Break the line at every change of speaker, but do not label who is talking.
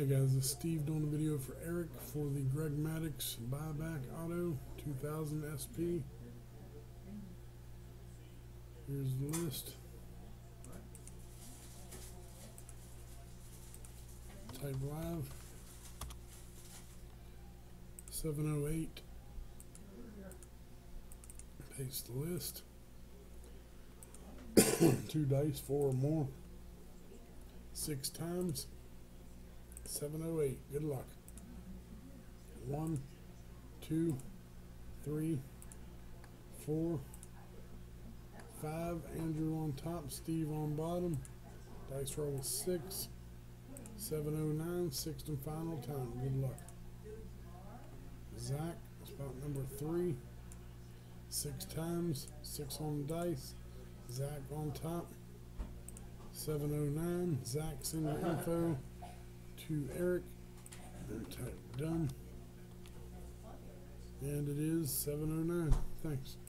Hey guys, this is Steve doing a video for Eric for the Greg Maddux buyback auto 2000 SP. Here's the list. Type live 708. Paste the list. 2 dice, 4 or more. 6 times. 708. Good luck. 1, 2, 3, 4, 5. Andrew on top, Steve on bottom. Dice roll 6. 709. 6th and final time. Good luck. Zach, spot number 3. 6 times. 6 on the dice. Zach on top. 709. Zach send your info to Eric, and type done, and it is 709. Thanks.